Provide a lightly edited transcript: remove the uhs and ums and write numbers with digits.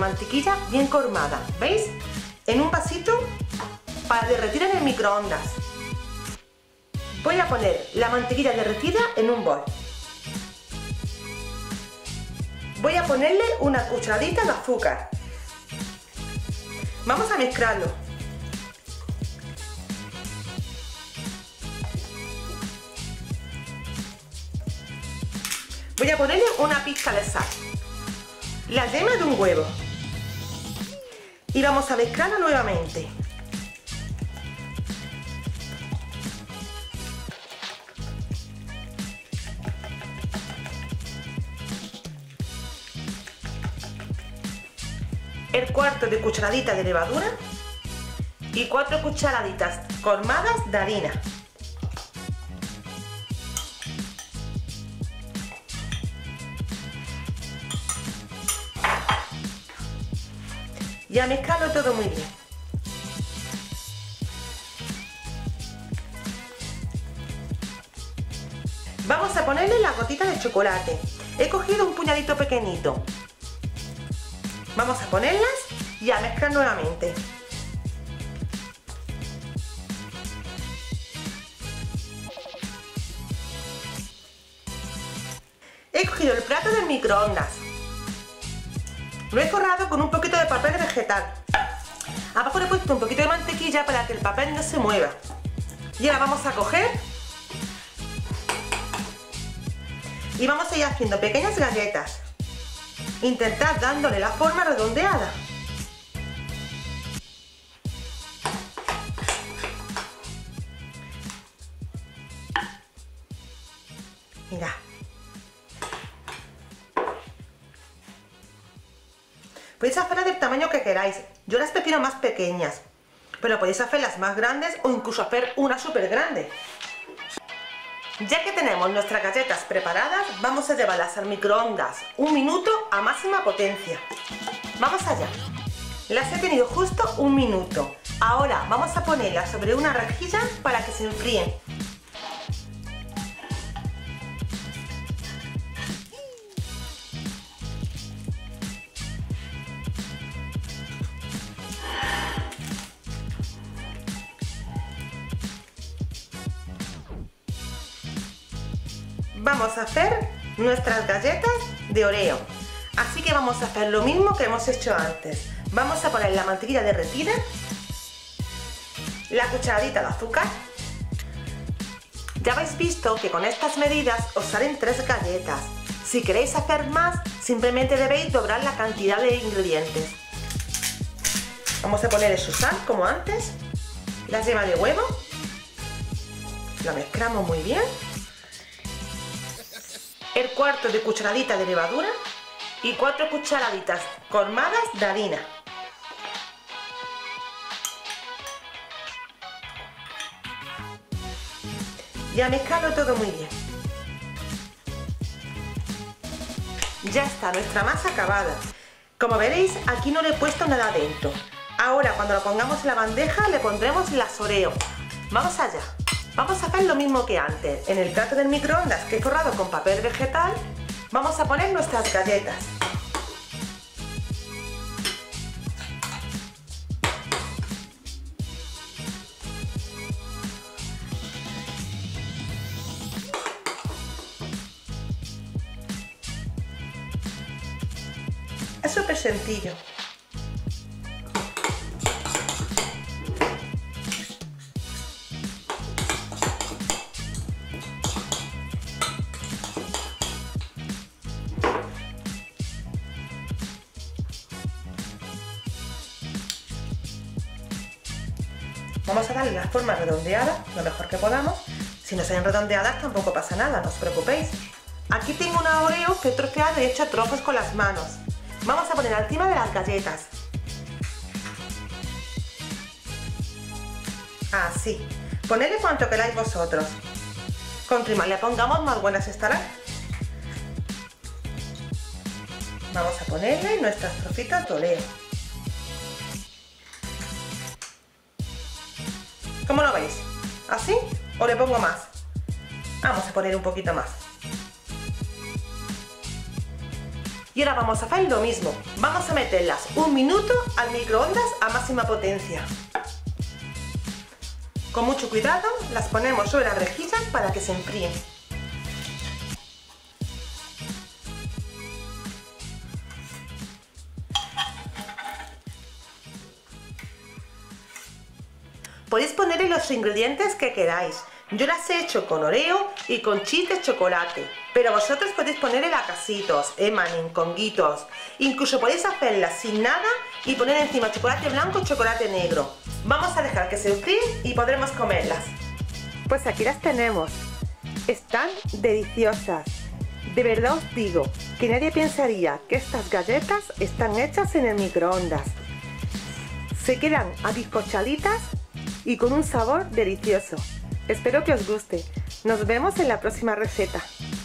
mantequilla bien colmada, ¿veis? En un vasito para derretir en el microondas. Voy a poner la mantequilla derretida en un bol. Voy a ponerle una cucharadita de azúcar. Vamos a mezclarlo. Voy a ponerle una pizca de sal, la yema de un huevo y vamos a mezclarlo nuevamente. El cuarto de cucharadita de levadura y 4 cucharaditas colmadas de harina. Y a mezclarlo todo muy bien. Vamos a ponerle las gotitas de chocolate. He cogido un puñadito pequeñito. Vamos a ponerlas y a mezclar nuevamente. He cogido el plato del microondas. Lo he forrado con un poquito de papel vegetal. Abajo le he puesto un poquito de mantequilla para que el papel no se mueva. Y ahora vamos a coger y vamos a ir haciendo pequeñas galletas. Intentad dándole la forma redondeada. Mirad. Podéis hacerlas del tamaño que queráis. Yo las prefiero más pequeñas, pero podéis hacerlas más grandes o incluso hacer una súper grande. Ya que tenemos nuestras galletas preparadas, vamos a llevarlas al microondas 1 minuto a máxima potencia. Vamos allá. Las he tenido justo 1 minuto. Ahora vamos a ponerlas sobre una rejilla para que se enfríen. Vamos a hacer nuestras galletas de Oreo, así que vamos a hacer lo mismo que hemos hecho antes. Vamos a poner la mantequilla derretida, la cucharadita de azúcar. Ya habéis visto que con estas medidas os salen 3 galletas. Si queréis hacer más, simplemente debéis doblar la cantidad de ingredientes. Vamos a poner su sal como antes, la yema de huevo, lo mezclamos muy bien. El cuarto de cucharadita de levadura y 4 cucharaditas colmadas de harina. Y a mezclarlo todo muy bien. Ya está nuestra masa acabada. Como veréis, aquí no le he puesto nada dentro. Ahora, cuando lo pongamos en la bandeja, le pondremos las Oreo. Vamos allá. Vamos a hacer lo mismo que antes. En el plato del microondas que he forrado con papel vegetal, vamos a poner nuestras galletas. Es súper sencillo. Vamos a darle la forma redondeada, lo mejor que podamos. Si no salen redondeadas tampoco pasa nada, no os preocupéis. Aquí tengo una Oreo que he troceado y he hecho trozos con las manos. Vamos a poner encima de las galletas. Así. Ponedle cuanto queráis vosotros. Cuanto más le pongamos, más buenas estarán. Vamos a ponerle nuestras trocitas de Oreo. ¿Cómo lo veis? ¿Así? ¿O le pongo más? Vamos a poner un poquito más. Y ahora vamos a hacer lo mismo. Vamos a meterlas 1 minuto al microondas a máxima potencia. Con mucho cuidado las ponemos sobre la rejilla para que se enfríen. Podéis ponerle los ingredientes que queráis. Yo las he hecho con oreo y con chips de chocolate, pero vosotros podéis ponerle lacasitos, emanin, conguitos. Incluso podéis hacerlas sin nada y poner encima chocolate blanco y chocolate negro. Vamos a dejar que se enfríen y podremos comerlas. Pues aquí las tenemos. Están deliciosas. De verdad os digo que nadie pensaría que estas galletas están hechas en el microondas. Se quedan abiscochaditas y con un sabor delicioso. Espero que os guste. Nos vemos en la próxima receta.